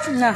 Na.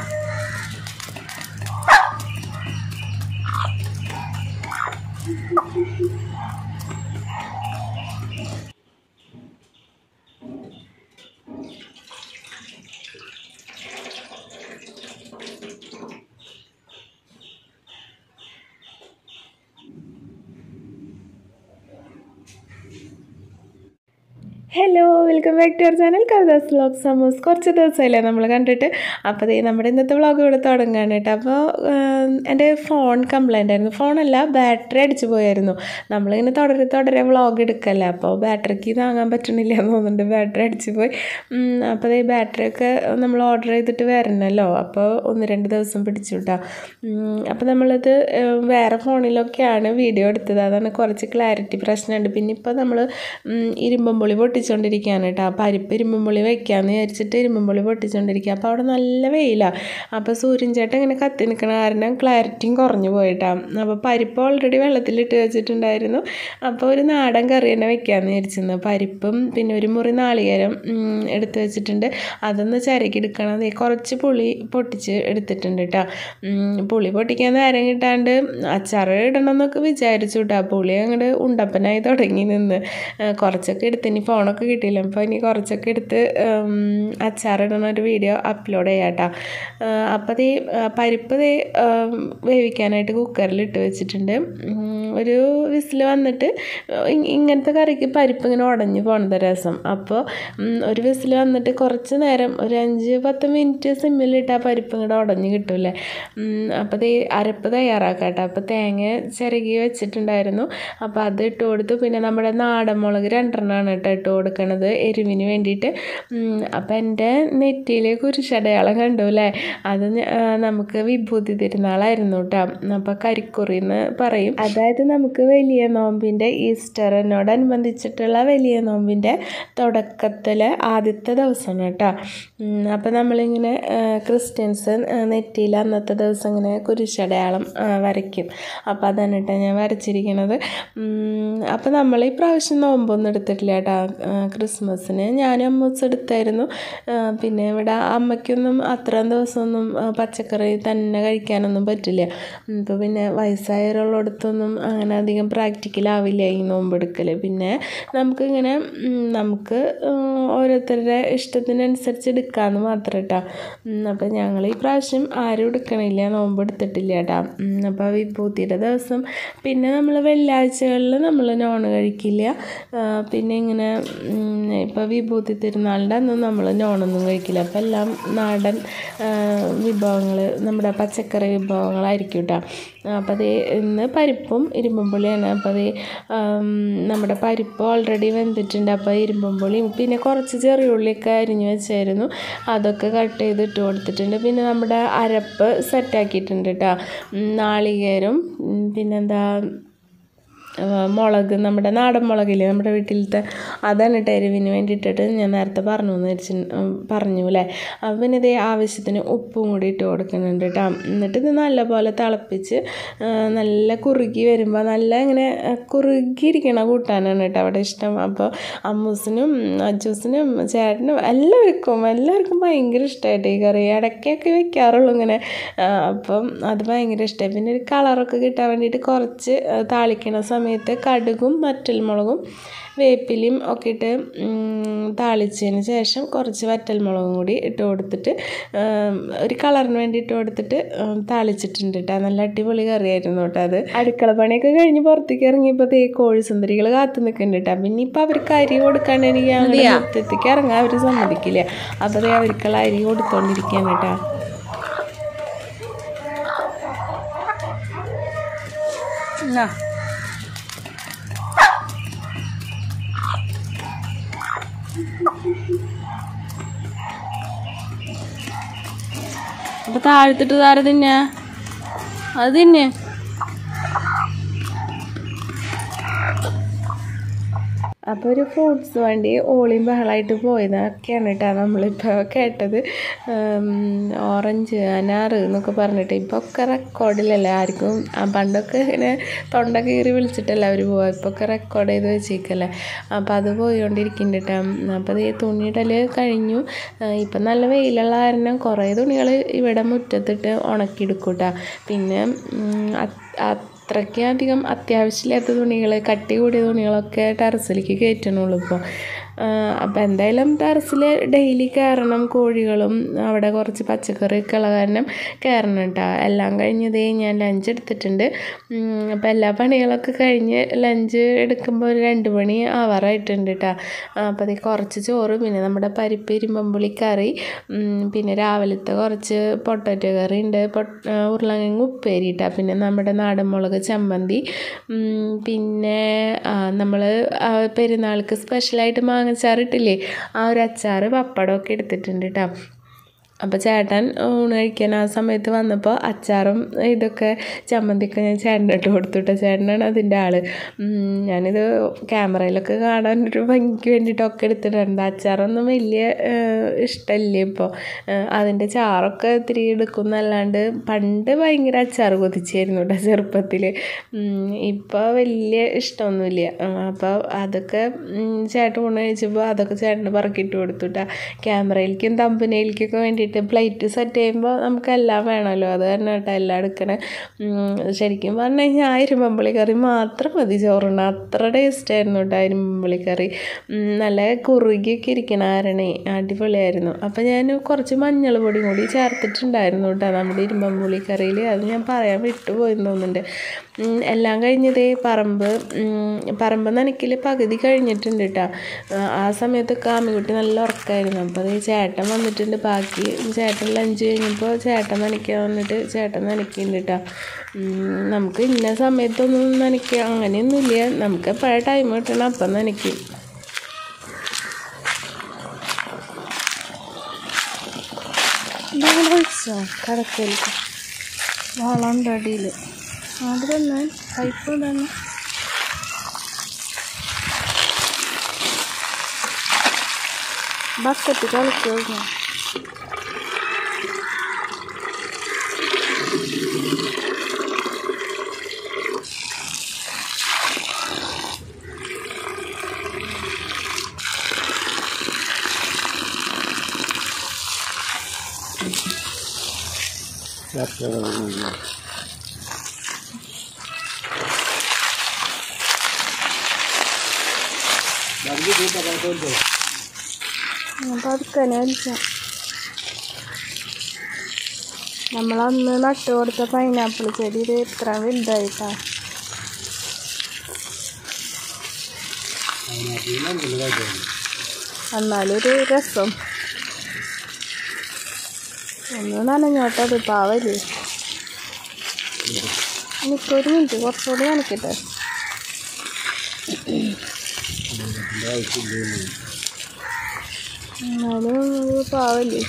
Hello, welcome back to our channel Kavitha's vlogs. സമൂസ് കുറച്ച് ദിവസമല്ലേ നമ്മൾ കണ്ടിട്ട്. അപ്പോൾ നമ്മുടെ ഇന്നത്തെ വ്ളോഗ് ഇവിടെ തുടങ്ങാണ് കേട്ടോ. അപ്പോൾ എൻ്റെ ഫോൺ കംപ്ലൈൻ്റ് ആയിരുന്നു. ഫോണല്ല, ബാറ്ററി അടിച്ചു പോയായിരുന്നു. നമ്മളിങ്ങനെ തുടരെ വ്ളോഗ് എടുക്കല്ലേ, അപ്പോൾ ബാറ്ററിക്ക് താങ്ങാൻ പറ്റണില്ല എന്ന് തോന്നുന്നുണ്ട്. ബാറ്ററി അടിച്ചു പോയി. അപ്പോൾ ഈ ബാറ്ററിയൊക്കെ നമ്മൾ ഓർഡർ ചെയ്തിട്ട് വരണമല്ലോ, അപ്പോൾ 1-2 ദിവസം പിടിച്ചു കേട്ടോ. അപ്പോൾ നമ്മളത് വേറെ ഫോണിലൊക്കെയാണ് വീഡിയോ എടുത്തത്. അതാണ് കുറച്ച് ക്ലാരിറ്റി പ്രശ്നമുണ്ട്. പിന്നെ ഇപ്പോൾ നമ്മൾ ഇരുമ്പുളി പൊട്ടിച്ചുകൊണ്ടിരിക്കുകയാണ് കേട്ടോ. പരിപ്പ് ഇരുമ്പുളി വയ്ക്കാമെന്ന് വിചാരിച്ചിട്ട് ഇരുമ്പുളി പൊട്ടിച്ചുകൊണ്ടിരിക്കുക. അപ്പോൾ അവിടെ നല്ല വെയിലാണ്. അപ്പോൾ സൂര്യൻ ചേട്ടൻ ഇങ്ങനെ കത്തി നിൽക്കണ കാരണം ക്ലാരിറ്റിയും കുറഞ്ഞു പോയിട്ടാണ്. അപ്പോൾ പരിപ്പ് ഓൾറെഡി വെള്ളത്തിലിട്ട് വെച്ചിട്ടുണ്ടായിരുന്നു. അപ്പോൾ ഒരു നാടൻ കറി തന്നെ വയ്ക്കാമെന്ന് വിചാരിച്ചിരുന്നു. പരിപ്പും പിന്നെ ഒരു മുറി നാളികേരം എടുത്ത് വെച്ചിട്ടുണ്ട്. അതൊന്ന് ചിരകിയെടുക്കണം. അതേ കുറച്ച് പുളി പൊട്ടിച്ച് എടുത്തിട്ടുണ്ട് കേട്ടോ. പുളി പൊട്ടിക്കാൻ നേരം കിട്ടാണ്ട് അച്ചാർ ഇടണമെന്നൊക്കെ വിചാരിച്ചു കേട്ടോ. പുളി അങ്ങോട്ട് ഉണ്ടപ്പനായി തുടങ്ങി നിന്ന്. കുറച്ചൊക്കെ എടുത്ത് ഇനി ഫോണൊക്കെ കിട്ടിയില്ല. അപ്പോൾ ഇനി കുറച്ചൊക്കെ എടുത്ത് അച്ചാറിടണ ഒരു വീഡിയോ അപ്ലോഡ് ചെയ്യാം കേട്ടോ. അപ്പോൾ പരിപ്പ് വേവിക്കാനായിട്ട് കുക്കറിൽ ഇട്ട് വെച്ചിട്ടുണ്ട്. ഒരു വിസിൽ വന്നിട്ട് ഇങ്ങനത്തെ കറിക്ക് പരിപ്പ് ഇങ്ങനെ ഉടഞ്ഞു പോണത് രസം. അപ്പോൾ ഒരു വിസിൽ വന്നിട്ട് കുറച്ച് നേരം ഒരു 5-10 മിനിറ്റ് സിമ്മിലിട്ടാൽ പരിപ്പ് ഇങ്ങോട്ട് ഉടഞ്ഞ് കിട്ടൂലേ. അപ്പോൾ അരപ്പ് തയ്യാറാക്കാം കേട്ടോ. അപ്പോൾ തേങ്ങ ചിരകി വെച്ചിട്ടുണ്ടായിരുന്നു. അപ്പോൾ അത് ഇട്ട് കൊടുത്തു. പിന്നെ നമ്മുടെ നാടൻ മുളക് 2 കേട്ടോ ഇട്ട് കൊടുക്കണത് എരിവിന് വേണ്ടിയിട്ട്. അപ്പം എൻ്റെ നെറ്റിയിൽ കുരിശടയാളം കണ്ടു അല്ലേ, അത് നമുക്ക് വിഭൂതി തിരുനാളായിരുന്നു കേട്ടോ. അപ്പോൾ കരിക്കുറിന്ന് പറയും. അതായത് നമുക്ക് വലിയ നോമ്പിൻ്റെ ഈസ്റ്ററിനോടനുബന്ധിച്ചിട്ടുള്ള വലിയ നോമ്പിൻ്റെ തുടക്കത്തിൽ ആദ്യത്തെ ദിവസമാണ് കേട്ടോ. അപ്പോൾ നമ്മളിങ്ങനെ ക്രിസ്ത്യൻസ് നെറ്റിയിൽ അന്നത്തെ ദിവസം ഇങ്ങനെ കുരിശടയാളം വരയ്ക്കും. അപ്പോൾ അതാണ് കേട്ടോ ഞാൻ വരച്ചിരിക്കുന്നത്. അപ്പോൾ നമ്മൾ ഈ പ്രാവശ്യം നോമ്പൊന്നും എടുത്തിട്ടില്ല കേട്ടോ. ക്രിസ്മസിന് ഞാനും അമ്മൂസ് എടുത്തായിരുന്നു. പിന്നെ ഇവിടെ അമ്മയ്ക്കൊന്നും അത്രയും ദിവസമൊന്നും പച്ചക്കറി തന്നെ കഴിക്കാനൊന്നും പറ്റില്ല. ഇപ്പോൾ പിന്നെ വയസ്സായവരുള്ളടത്തൊന്നും അങ്ങനെ അധികം പ്രാക്ടിക്കലാവില്ല ഈ നോമ്പെടുക്കൽ. പിന്നെ നമുക്കിങ്ങനെ നമുക്ക് ഓരോരുത്തരുടെ ഇഷ്ടത്തിനനുസരിച്ച് എടുക്കാമെന്ന് മാത്രം കേട്ടോ. അപ്പോൾ ഞങ്ങൾ ഈ പ്രാവശ്യം ആരും എടുക്കണില്ല, നോമ്പ് എടുത്തിട്ടില്ല കേട്ടോ. അപ്പോൾ വിഭൂതിയുടെ ദിവസം പിന്നെ നമ്മൾ വെള്ളിയാഴ്ചകളിൽ നമ്മൾ നോൺ കഴിക്കില്ല. പിന്നെ ഇങ്ങനെ ഇപ്പോൾ വിഭൂതി തിരുനാളിൻ്റെ അന്നും നമ്മൾ നോണൊന്നും കഴിക്കില്ല. അപ്പോൾ എല്ലാം നാടൻ വിഭവങ്ങൾ, നമ്മുടെ പച്ചക്കറി വിഭവങ്ങളായിരിക്കും കേട്ടോ. അപ്പോൾ അത് ഇന്ന് പരിപ്പും ഇരുമ്പുളിയാണ്. അപ്പോൾ അത് നമ്മുടെ പരിപ്പ് ഓൾറെഡി വെന്തിട്ടുണ്ട്. അപ്പോൾ ഇരുമ്പുളിയും പിന്നെ കുറച്ച് ചെറിയ ഉള്ളിയൊക്കെ അരിഞ്ഞ് വെച്ചായിരുന്നു, അതൊക്കെ കട്ട് ചെയ്തിട്ട് കൊടുത്തിട്ടുണ്ട്. പിന്നെ നമ്മുടെ അരപ്പ് സെറ്റാക്കിയിട്ടുണ്ട് കേട്ടോ. നാളികേരം പിന്നെന്താ മുളക്, നമ്മുടെ നാടൻ മുളകില്ലേ നമ്മുടെ വീട്ടിലത്തെ, അതാണ് കേട്ടോ എരിവിന് വേണ്ടിയിട്ടിട്ട് ഞാൻ നേരത്തെ പറഞ്ഞു അല്ലേ. അപ്പം പിന്നെ ഇതേ ആവശ്യത്തിന് ഉപ്പും കൂടി ഇട്ട് കൊടുക്കുന്നുണ്ട് കേട്ടോ. എന്നിട്ട് ഇത് നല്ലപോലെ തിളപ്പിച്ച് നല്ല കുറുകി വരുമ്പോൾ നല്ല ഇങ്ങനെ കുറുകിയിരിക്കണ കൂട്ടാനാണ് കേട്ടോ അവിടെ ഇഷ്ടം. അപ്പോൾ അമ്മൂസിനും അജൂസിനും ചേട്ടനും എല്ലാവർക്കും ഭയങ്കര ഇഷ്ടമായിട്ട് ഈ കറി. ഇടയ്ക്കൊക്കെ വെക്കാറുള്ളൂ ഇങ്ങനെ. അപ്പം അത് ഭയങ്കര ഇഷ്ടമായി. പിന്നെ ഒരു കളറൊക്കെ കിട്ടാൻ വേണ്ടിയിട്ട് കുറച്ച് താളിക്കണ സമയത്ത് കടുകും വറ്റൽമുളകും വേപ്പിലയും ഒക്കെ ഇട്ട് താളിച്ചതിന് ശേഷം കുറച്ച് വറ്റൽമുളകും കൂടി ഇട്ട് കൊടുത്തിട്ട് ഒരു കളറിന് വേണ്ടി ഇട്ട് കൊടുത്തിട്ട് താളിച്ചിട്ടുണ്ട് കേട്ടോ. നല്ല അടിപൊളി കറിയായിരുന്നു കേട്ടോ അത്. അടുക്കള പണിയൊക്കെ കഴിഞ്ഞ് പുറത്തേക്ക് ഇറങ്ങിയപ്പോൾ കോഴി സുന്ദരികൾ കാത്തു നിൽക്കുന്നുണ്ട് കേട്ടോ. പിന്നെ ഇപ്പോൾ അവർക്ക് അരി കൊടുക്കാണ്ട് എനിക്ക് അങ്ങനെ മുറ്റത്തേക്ക് ഇറങ്ങാൻ അവർ സമ്മതിക്കില്ല. അപ്പോൾ അവർക്കുള്ള അരി കൊടുത്തോണ്ടിരിക്കുകയാണ് കേട്ടോ. അപ്പോൾ താഴ്ത്തിട്ട് താര തിന്നെ അത് തിന്നെ. അപ്പോൾ ഒരു ഫ്രൂട്ട്സ് വണ്ടി ഓളിയും ബഹളമായിട്ട് പോയതൊക്കെയാണ് കേട്ടോ നമ്മളിപ്പോൾ കേട്ടത്. ഓറഞ്ച് അനാറ് എന്നൊക്കെ പറഞ്ഞിട്ട് ഇപ്പോൾ ഒക്കെ റെക്കോർഡിലല്ലേ ആർക്കും. പണ്ടൊക്കെ ഇങ്ങനെ തൊണ്ട കീറി വിളിച്ചിട്ടല്ല അവർ പോവുക, ഇപ്പോൾ ഒക്കെ റെക്കോർഡ് ചെയ്ത് വെച്ചേക്കല്ലേ. അപ്പോൾ അത് പോയിക്കൊണ്ടിരിക്കുന്നുണ്ട് കേട്ടോ. അപ്പോൾ അത് തുണിയിടൽ കഴിഞ്ഞു. ഇപ്പം നല്ല വെയിലുള്ള കാരണം കുറേ തുണികൾ ഇവിടെ മുറ്റത്തിട്ട് ഉണക്കിയെടുക്കും കേട്ടോ. പിന്നെ അത്രയ്ക്ക് അധികം അത്യാവശ്യമില്ലാത്ത തുണികൾ, കട്ടി കൂടിയ തുണികളൊക്കെ ടെറസിലേക്ക് കയറ്റണുള്ളൂ ഇപ്പോൾ. അപ്പോൾ എന്തായാലും ടെറസിൽ ഡെയിലി കയറണം. കോഴികളും അവിടെ കുറച്ച് പച്ചക്കറിയൊക്കെ ഉള്ള കാരണം കയറണം കേട്ടോ. എല്ലാം കഴിഞ്ഞതേ ഞാൻ ലഞ്ച് എടുത്തിട്ടുണ്ട്. അപ്പോൾ എല്ലാ പണികളൊക്കെ കഴിഞ്ഞ് ലഞ്ച് എടുക്കുമ്പോൾ ഒരു 2 മണി ആവാറായിട്ടുണ്ട് കേട്ടോ. അപ്പോൾ അത് കുറച്ച് ചോറ്, പിന്നെ നമ്മുടെ പരിപ്പ് ഇരുമ്പമ്പുളി കറി, പിന്നെ രാവിലത്തെ കുറച്ച് പൊട്ടറ്റോ കറി ഉണ്ട്, ഉരുളക്കിഴങ്ങ് ഉപ്പേരി കേട്ടോ, പിന്നെ നമ്മുടെ നാടൻ മുളക് ചമ്മന്തി, പിന്നെ നമ്മൾ പെരുന്നാൾക്ക് സ്പെഷ്യലായിട്ട് മാങ്ങച്ചാറിട്ടില്ലേ, ആ ഒരു അച്ചാർ പപ്പടമൊക്കെ എടുത്തിട്ടുണ്ട് കേട്ടോ. അപ്പോൾ ചേട്ടൻ ഊണ് കഴിക്കാൻ ആ സമയത്ത് വന്നപ്പോൾ അച്ചാറും ഇതൊക്കെ ചമ്മന്തിയൊക്കെ ഞാൻ ചേട്ടനിട്ട് കൊടുത്തുട്ടോ. ചേട്ടനാണ് അതിൻ്റെ ആൾ. ഞാനിത് ക്യാമറയിലൊക്കെ കാണാനൊരു ഭംഗിക്ക് വേണ്ടിയിട്ടൊക്കെ എടുത്തിട്ടുണ്ട്. അച്ചാറൊന്നും വലിയ ഇഷ്ടമില്ല ഇപ്പോൾ. അതിൻ്റെ ചാറൊക്കെ ഇത്തിരി എടുക്കും എന്നല്ലാണ്ട് പണ്ട് ഭയങ്കര അച്ചാർ കൊതിച്ചായിരുന്നു കേട്ടോ ചെറുപ്പത്തിൽ. ഇപ്പോൾ വലിയ ഇഷ്ടമൊന്നുമില്ല. അപ്പോൾ അതൊക്കെ ചേട്ടൻ ഊണ് കഴിച്ചപ്പോൾ അതൊക്കെ ചേട്ടന് പറക്കിയിട്ട് കൊടുത്തു കേട്ടോ. ക്യാമറയിലേക്കും തമ്പനയിലേക്കൊക്കെ വേണ്ടി പ്ലേറ്റ് സെറ്റ് ചെയ്യുമ്പോൾ നമുക്കെല്ലാം വേണമല്ലോ, അത് തന്നെ കേട്ടോ എല്ലാം എടുക്കണേ. ശരിക്കും പറഞ്ഞു കഴിഞ്ഞാൽ ആ ഇരുമ്പമ്പുളി കറി മാത്രം മതി ചോറുണ്ട്. അത്ര ടേസ്റ്റായിരുന്നു കേട്ടോ ഇരുമ്പമ്പുളി കറി. നല്ല കുറുകിയൊക്കെ ഇരിക്കണ കാരണേ അടിപൊളിയായിരുന്നു. അപ്പോൾ ഞാൻ കുറച്ച് മഞ്ഞൾ പൊടി കൂടി ചേർത്തിട്ടുണ്ടായിരുന്നു കേട്ടോ നമ്മുടെ ഇരുമ്പമ്പുളി കറിയിൽ. അത് ഞാൻ പറയാൻ വിട്ടുപോയെന്ന് തോന്നുന്നുണ്ട്. എല്ലാം കഴിഞ്ഞതേ പറമ്പ് നനയ്ക്കൽ പകുതി കഴിഞ്ഞിട്ടുണ്ട് കേട്ടോ. ആ സമയത്തൊക്കെ ആമിക്കുട്ടി നല്ല ഉറക്കമായിരുന്നു. അപ്പോൾ അത് ചേട്ടൻ വന്നിട്ടുണ്ട്. ബാക്കി ചേട്ടൻ ലഞ്ച് കഴിഞ്ഞപ്പോൾ ചേട്ടൻ നനയ്ക്കാൻ വന്നിട്ട് ചേട്ടൻ നനയ്ക്കുന്നുണ്ട് കേട്ടോ. നമുക്ക് ഇന്ന സമയത്തൊന്നും നനയ്ക്കുക അങ്ങനെയൊന്നുമില്ല, നമുക്ക് എപ്പോഴാണ് ടൈം കിട്ടണം അപ്പം നനയ്ക്കും. ഒഴിച്ചോ കടക്കലേക്ക് വളമുണ്ട് അടിയിൽ, അത് തന്നെ പൈപ്പ് തന്നെ. ബക്കറ്റ് കളിക്കോ പതുക്കനെ വലിച്ച. നമ്മളന്ന് നട്ടു കൊടുത്ത പൈനാപ്പിൾ ചെടി ഇത് ഇത്ര വലുതായിട്ടാ. എന്നാലൊരു രസം. ഒന്ന് നനഞ്ഞോട്ടത് പാവല്. എനിക്കൊരു മിനിറ്റ് കുറച്ചുകൂടി നനയ്ക്കട്ടെ. എന്നാലും പാവല്.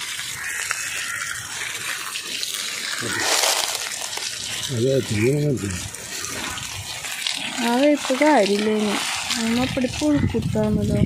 ആ വെപ്പ് കാര്യമില്ലേ, നമ്മപ്പടി പുഴുക്കുത്താണല്ലോ.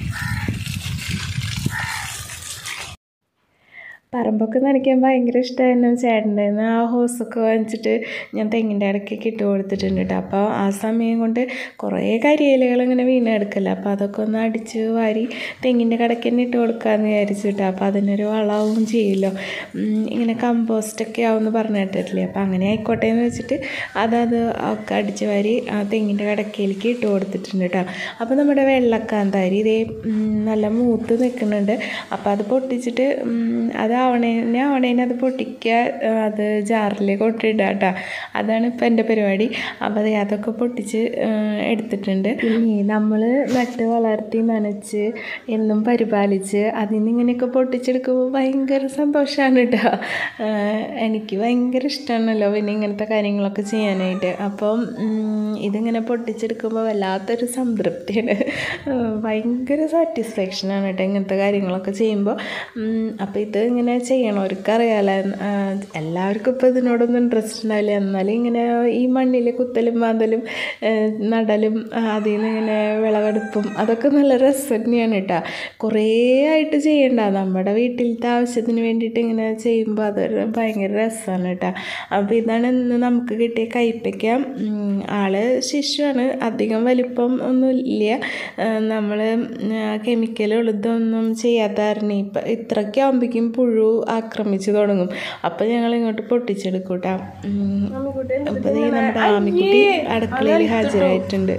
പറമ്പൊക്കെ നനയ്ക്കാൻ ഭയങ്കര ഇഷ്ടമായിരുന്നു ചേട്ടൻ്റെ. ആ ഹോസൊക്കെ വാങ്ങിച്ചിട്ട് ഞാൻ തെങ്ങിൻ്റെ ഇടയ്ക്കൊക്കെ ഇട്ട് കൊടുത്തിട്ടുണ്ട് കേട്ടോ. അപ്പോൾ ആ സമയം കൊണ്ട് കുറേ കരിയിലകൾ ഇങ്ങനെ വീണെടുക്കല്ല. അപ്പോൾ അതൊക്കെ ഒന്ന് അടിച്ച് വാരി തെങ്ങിൻ്റെ കടയ്ക്ക് തന്നെ ഇട്ട് കൊടുക്കാമെന്ന് വിചാരിച്ചു കേട്ടോ. അപ്പോൾ അതിനൊരു വളവും ചെയ്യുമല്ലോ, ഇങ്ങനെ കമ്പോസ്റ്റൊക്കെ ആവുമെന്ന് പറഞ്ഞു കേട്ടിട്ടില്ലേ. അപ്പോൾ അങ്ങനെ ആയിക്കോട്ടെ എന്ന് വെച്ചിട്ട് അത് ഒക്കെ അടിച്ച് വാരി ആ തെങ്ങിൻ്റെ കടക്കയിലേക്ക് ഇട്ട് കൊടുത്തിട്ടുണ്ട് കേട്ടോ. അപ്പോൾ നമ്മുടെ വെള്ളക്കാന്താരി ഇതേ നല്ല മൂത്ത് നിൽക്കുന്നുണ്ട്. അപ്പോൾ അത് പൊട്ടിച്ചിട്ട് അത് ആവണേനെ അത് പൊട്ടിക്കുക, അത് ജാറിലേക്ക് കൊട്ടിടുക കേട്ടോ. അതാണ് ഇപ്പം എൻ്റെ പരിപാടി. അപ്പോൾ അതൊക്കെ പൊട്ടിച്ച് എടുത്തിട്ടുണ്ട്. ഇനി നമ്മൾ നട്ട് വളർത്തി നനച്ച് എന്നും പരിപാലിച്ച് അതിൽ നിന്ന് ഇങ്ങനെയൊക്കെ പൊട്ടിച്ചെടുക്കുമ്പോൾ ഭയങ്കര സന്തോഷമാണ് കേട്ടോ. എനിക്ക് ഭയങ്കര ഇഷ്ടമാണല്ലോ പിന്നെ ഇങ്ങനത്തെ കാര്യങ്ങളൊക്കെ ചെയ്യാനായിട്ട്. അപ്പം ഇതിങ്ങനെ പൊട്ടിച്ചെടുക്കുമ്പോൾ വല്ലാത്തൊരു സംതൃപ്തിയാണ്, ഭയങ്കര സാറ്റിസ്ഫാക്ഷനാണ് കേട്ടോ ഇങ്ങനത്തെ കാര്യങ്ങളൊക്കെ ചെയ്യുമ്പോൾ. അപ്പോൾ ഇത് ഇങ്ങനെ ഇങ്ങനെ ചെയ്യണവർക്ക് അറിയാമല്ലോ. എല്ലാവർക്കും ഇപ്പോൾ ഇതിനോടൊന്നും ഇൻട്രസ്റ്റ് ഉണ്ടാവില്ല. എന്നാലും ഇങ്ങനെ ഈ മണ്ണിൽ കുത്തലും മാന്തലും നടലും അതിൽ നിന്ന് ഇങ്ങനെ വിളവെടുപ്പും അതൊക്കെ നല്ല രസം തന്നെയാണ് കേട്ടോ. കുറേ ആയിട്ട് ചെയ്യണ്ട, നമ്മുടെ വീട്ടിലത്തെ ആവശ്യത്തിന് വേണ്ടിയിട്ട് ഇങ്ങനെ ചെയ്യുമ്പോൾ അതൊരു ഭയങ്കര രസമാണ് കേട്ടോ. അപ്പോൾ ഇതാണ് ഇന്ന് നമുക്ക് കിട്ടിയ കൈപ്പയ്ക്ക. ആള് ശിശുവാണ്, അധികം വലിപ്പം ഒന്നും ഇല്ല. നമ്മൾ കെമിക്കലും ഇതൊന്നും ചെയ്യാത്ത കാരണം ഇപ്പം ഇത്രയ്ക്ക് ആകുമ്പോഴേക്കും പുഴു ആക്രമിച്ച് തുടങ്ങും. അപ്പം ഞങ്ങൾ ഇങ്ങോട്ട് പൊട്ടിച്ചെടുക്കും കേട്ടോ. അപ്പോൾ നമ്മുടെ ആമിക്കുട്ടി അടുക്കളയിൽ ഹാജരായിട്ടുണ്ട്.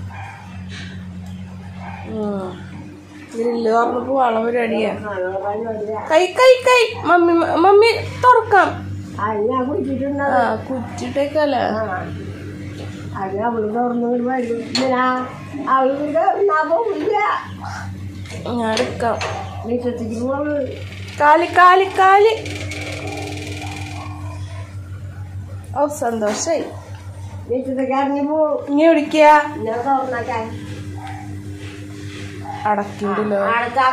ഗ്രില്ല് തുറന്ന് പോവാനുള്ള പരിപാടിയാ. കൈ കൈ കൈ മമ്മി മമ്മി തുറക്കാം. കുറ്റിട്ടേക്കല്ലേ ഞാൻ എടുക്കാം. കാലി കാലി കാലി. ഓ സന്തോഷായി. ഇനി എവിടേക്കാ അടക്കിണ്ടല്ലോ.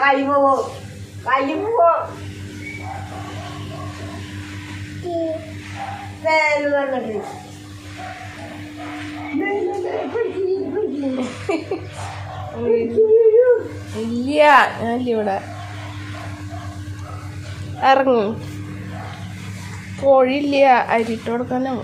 ഇല്ല ഞാനില്ല ഇവിടെ. ഇറങ്ങി കോഴിയില്ല, അരിട്ട് കൊടുക്കാനോ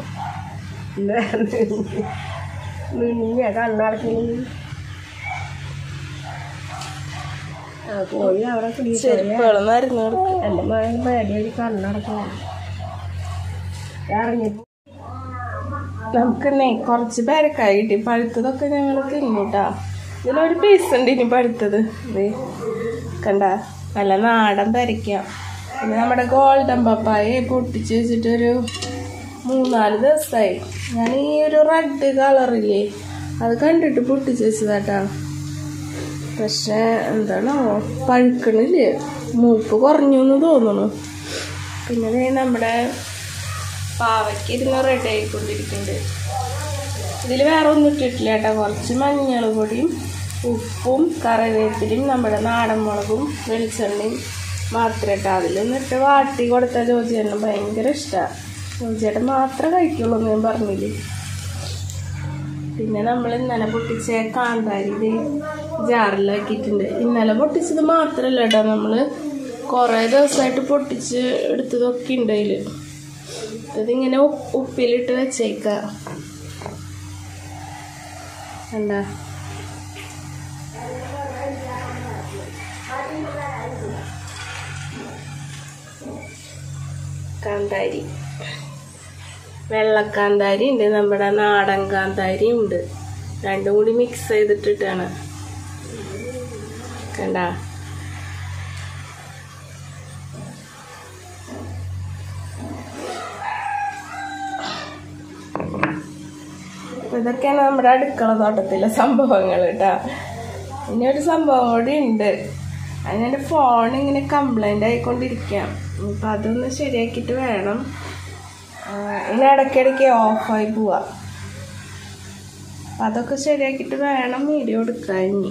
കോഴി അവിടെ ചെരുപ്പുകളൊന്നായിരുന്നു എൻ്റെ മകൻ പേടിയൊരു കണ്ണടക്കണം ഇറങ്ങി. നമുക്കെന്നേ കുറച്ച് പേരക്കായി കിട്ടി. പഴുത്തതൊക്കെ ഞങ്ങൾ തിന്നൂട്ടാ. ഇതിലൊരു പീസ് ഉണ്ട് ഇനി പഴുത്തത്. ഇത് കണ്ട നല്ല നാടൻ പേരയ്ക്ക. പിന്നെ നമ്മുടെ ഗോൾഡൻ പപ്പായ പൊട്ടിച്ച് വെച്ചിട്ടൊരു 3-4 ദിവസമായി. ഞാൻ ഈ ഒരു റെഡ് കളറില്ലേ അത് കണ്ടിട്ട് പൊട്ടിച്ച് വെച്ചതാട്ടാ. പക്ഷെ എന്താണോ പഴുക്കണില്ലേ, മൂപ്പ് കുറഞ്ഞു എന്ന് തോന്നുന്നു. പിന്നെ നമ്മുടെ പാവയ്ക്ക് ഇരുന്ന് റെഡി ആയിക്കൊണ്ടിരിക്കുന്നുണ്ട്. ഇതിൽ വേറെ ഒന്നും ഇട്ടിട്ടില്ല കേട്ടോ. കുറച്ച് മഞ്ഞൾ പൊടിയും ഉപ്പും കറിവേപ്പിലയും നമ്മുടെ നാടൻ മുളകും വെളിച്ചെണ്ണയും മാത്രം ഇട്ടാൽ അതിലൊന്നിട്ട് വാട്ടി കൊടുത്താൽ ജോജിയേട്ടന് ഭയങ്കര ഇഷ്ടമാണ്. ജോജിയേട്ടൻ മാത്രമേ കഴിക്കുള്ളൂ എന്ന് ഞാൻ പറഞ്ഞില്ലേ. പിന്നെ നമ്മൾ ഇന്നലെ പൊട്ടിച്ച കാന്താരി ജാറിലാക്കിയിട്ടുണ്ട്. ഇന്നലെ പൊട്ടിച്ചത് മാത്രമല്ല കേട്ടോ, നമ്മൾ കുറേ ദിവസമായിട്ട് പൊട്ടിച്ച് എടുത്തതൊക്കെ ഉണ്ട് അതിൽ. ഇതിങ്ങനെ ഉപ്പിലിട്ട് വെച്ചേക്കാം. എന്താ കാന്താരി, വെള്ളക്കാന്താരി ഉണ്ട്, നമ്മുടെ നാടൻ കാന്താരി ഉണ്ട്. രണ്ടും കൂടി മിക്സ് ചെയ്തിട്ടിട്ടാണ്. കണ്ട ഇതൊക്കെയാണ് നമ്മുടെ അടുക്കള തോട്ടത്തിലെ സംഭവങ്ങൾ കേട്ടോ. ഇനി ഒരു സംഭവം കൂടി ഉണ്ട്. അതിനെൻ്റെ ഫോൺ ഇങ്ങനെ കംപ്ലൈൻ്റ് ആയിക്കൊണ്ടിരിക്കാം. അപ്പം അതൊന്ന് ശരിയാക്കിയിട്ട് വേണം. ഇനി ഇടയ്ക്കിടയ്ക്ക് ഓഫായി പോവാം. അപ്പം അതൊക്കെ ശരിയാക്കിയിട്ട് വേണം വീഡിയോ എടുക്കാൻ. ഇനി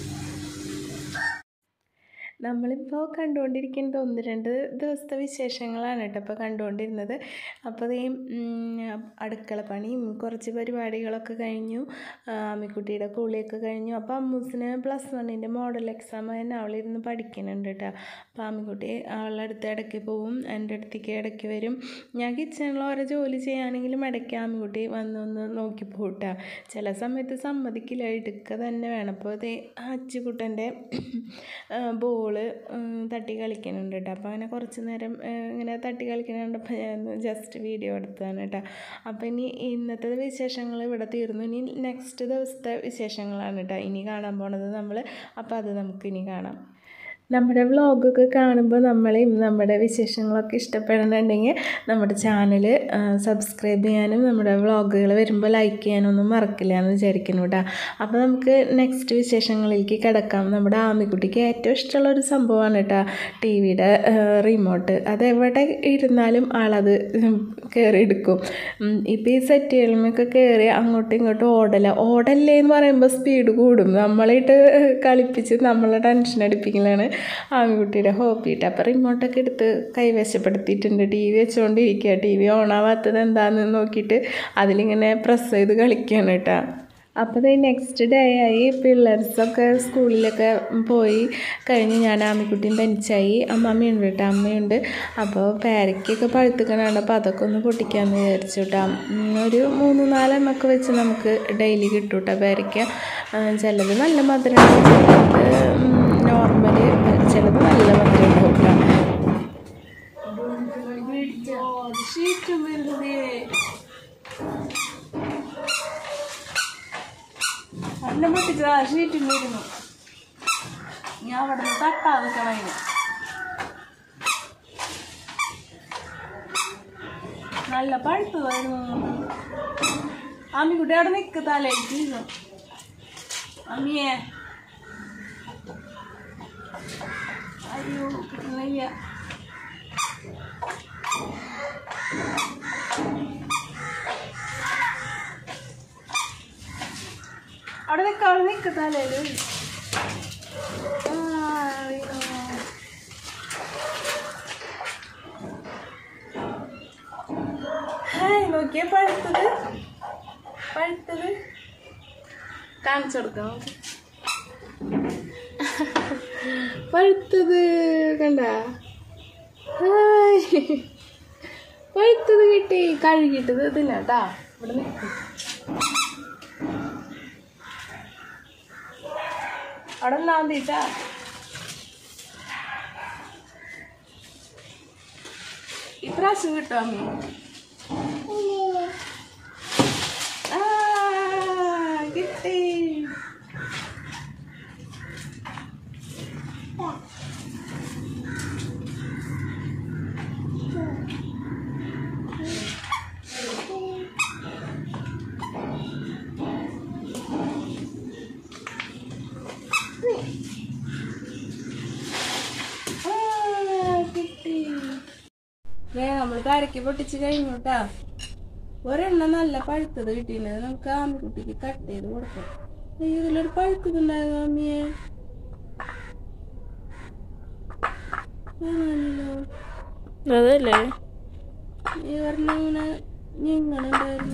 നമ്മളിപ്പോൾ കണ്ടുകൊണ്ടിരിക്കുന്നത് 1-2 ദിവസത്തെ വിശേഷങ്ങളാണ് കേട്ടോ ഇപ്പോൾ കണ്ടുകൊണ്ടിരുന്നത്. അപ്പോൾ ഈ അടുക്കള പണിയും കുറച്ച് പരിപാടികളൊക്കെ കഴിഞ്ഞു. അമ്മിക്കുട്ടിയുടെ കുളിയൊക്കെ കഴിഞ്ഞു. അപ്പോൾ അമ്മൂസിന് +1 മോഡൽ എക്സാം ആയതിന് അവളിരുന്ന് പഠിക്കുന്നുണ്ട് കേട്ടോ. അപ്പോൾ അമ്മിക്കുട്ടി അവളുടെ അടുത്ത് ഇടയ്ക്ക് പോവും, എൻ്റെ അടുത്തേക്ക് ഇടയ്ക്ക് വരും. ഞാൻ കിച്ചണിൽ ഓരോ ജോലി ചെയ്യാനെങ്കിലും ഇടയ്ക്ക് അമ്മിക്കുട്ടി വന്നൊന്ന് നോക്കി പോട്ടാ. ചില സമയത്ത് സമ്മതിക്കില്ല, എടുക്കുക തന്നെ വേണം. അപ്പോൾ അതേ അച്ചുകുട്ടൻ്റെ ബോൾ തട്ടി കളിക്കുന്നുണ്ട് കേട്ടോ. അപ്പോൾ അങ്ങനെ കുറച്ച് നേരം ഇങ്ങനെ തട്ടി കളിക്കുന്നുണ്ടപ്പോൾ ഞാൻ ജസ്റ്റ് വീഡിയോ എടുത്തതാണ് കേട്ടോ. അപ്പോൾ ഇനി ഇന്നത്തെ വിശേഷങ്ങൾ ഇവിടെ തീർന്നു. ഇനി നെക്സ്റ്റ് ദിവസത്തെ വിശേഷങ്ങളാണ് കേട്ടോ ഇനി കാണാൻ പോണത് നമ്മൾ. അപ്പോൾ അത് നമുക്ക് ഇനി കാണാം. നമ്മുടെ വ്ളോഗൊക്കെ കാണുമ്പോൾ നമ്മളെയും നമ്മുടെ വിശേഷങ്ങളൊക്കെ ഇഷ്ടപ്പെടുന്നുണ്ടെങ്കിൽ നമ്മുടെ ചാനൽ സബ്സ്ക്രൈബ് ചെയ്യാനും നമ്മുടെ വ്ളോഗുകൾ വരുമ്പോൾ ലൈക്ക് ചെയ്യാനൊന്നും മറക്കില്ല എന്ന് വിചാരിക്കുന്നു കേട്ടോ. അപ്പോൾ നമുക്ക് നെക്സ്റ്റ് വിശേഷങ്ങളിലേക്ക് കിടക്കാം. നമ്മുടെ ആമിക്കുട്ടിക്ക് ഏറ്റവും ഇഷ്ടമുള്ളൊരു സംഭവമാണ് കേട്ടോ TV-യുടെ റിമോട്ട്. അതെവിടെ ഇരുന്നാലും ആളത് കയറി എടുക്കും. ഇപ്പോൾ ഈ സെറ്റുകളിലൊക്കെ കയറി അങ്ങോട്ടും ഇങ്ങോട്ടും ഓടല്ലേ എന്ന് പറയുമ്പോൾ സ്പീഡ് കൂടും. നമ്മളിട്ട് കളിപ്പിച്ച് നമ്മളെ ടെൻഷൻ അടിപ്പിക്കലാണ്. ആൺകുട്ടിയുടെ ഹോബിയിട്ട്. അപ്പോൾ റിമോട്ടൊക്കെ എടുത്ത് കൈവശപ്പെടുത്തിയിട്ടുണ്ട്. ടി വി വെച്ചുകൊണ്ടിരിക്കുക. ടി വി ഓണാവാത്തത് എന്താണെന്ന് നോക്കിയിട്ട് അതിലിങ്ങനെ പ്രസ് ചെയ്ത് കളിക്കുകയാണ് കേട്ടോ. അപ്പോൾ നെക്സ്റ്റ് ഡേ ആയി. പിള്ളേർസൊക്കെ സ്കൂളിലൊക്കെ പോയി കഴിഞ്ഞ് ഞാൻ ആമിക്കുട്ടിയും തനിച്ചായി. അമ്മമ്മയുണ്ട് കേട്ടോ, അമ്മയുണ്ട്. അപ്പോൾ പേരയ്ക്കൊക്കെ പഴുത്തുക്കണുണ്ട്. അപ്പോൾ അതൊക്കെ ഒന്ന് പൊട്ടിക്കാമെന്ന് വിചാരിച്ചു കേട്ടോ. ഒരു 3-4 എണ്ണമൊക്കെ വെച്ച് നമുക്ക് ഡെയിലി കിട്ടും കേട്ടോ പേരയ്ക്ക. ചിലത് നല്ല മധുരം, നോർമല്, ചിലത് നല്ല മധുരം ഉണ്ടാവും കേട്ടോ. നല്ല പൊട്ടിച്ചതാ, ഷീറ്റും വരുന്നു. ഞാൻ അവിടെ നിന്ന് തട്ടാ നിൽക്കണതിന്. നല്ല പഴുത്തതായിരുന്നു. അമ്മിക്കുട്ടി അവിടെ നിൽക്ക്, തലയിലിരുന്നു. അമ്മിയെ അയ്യോ കിട്ടുന്നില്ല. അവിടെ നിൽക്ക് തലയിൽ. നോക്കിയേ പഴുത്തത് കാണിച്ചു കൊടുക്കാം. പഴുത്തത് കണ്ട, പഴുത്തത് കിട്ടി. കഴുകിട്ടത് ഇതിനാട്ടാ. ഇവിടെ നിൽക്കും. അവിടെ നാന്തിട്ടാ. ഇപ്രാവശ്യം കിട്ടും അമ്മ. കിട്ടി. നമ്മൾ കരക്കി പൊട്ടിച്ച് കഴിഞ്ഞു കേട്ടാ. ഒരെണ്ണം നല്ല പഴുത്തത് കിട്ടിയത് നമുക്ക് ആമിക്കുട്ടിക്ക് കട്ട് ചെയ്ത് കൊടുക്കാം. ഇതിലൊരു പഴുത്തതുണ്ടായിരുന്നു അമ്മിയെ. അതല്ലേ ഈ പറഞ്ഞ ഇങ്ങനെ ഞങ്ങളുണ്ടായിരുന്നു.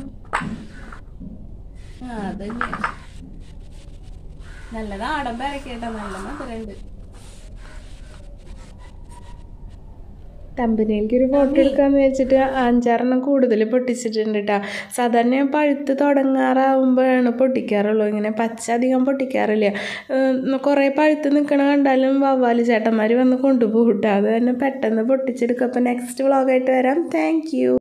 അതന്നെ നല്ല നാടൻ പേരക്കേട്ടാ, നല്ല മധുരണ്ട്. തമ്പനിയിലേക്ക് ഒരു ഫോട്ടോ എടുക്കാമെന്ന് വെച്ചിട്ട് 5-6 കൂടുതൽ പൊട്ടിച്ചിട്ടുണ്ട് കേട്ടോ. സാധാരണ പഴുത്ത് തുടങ്ങാറാവുമ്പോഴാണ് പൊട്ടിക്കാറുള്ളൂ. ഇങ്ങനെ പച്ച അധികം പൊട്ടിക്കാറില്ല. കുറേ പഴുത്ത് നിൽക്കണ കണ്ടാലും വവ്വാല് ചേട്ടന്മാർ വന്ന് കൊണ്ടുപോകും കേട്ടോ. അത് തന്നെ പെട്ടെന്ന് പൊട്ടിച്ചെടുക്കും. അപ്പോൾ നെക്സ്റ്റ് വ്ളോഗായിട്ട് വരാം. Thank U.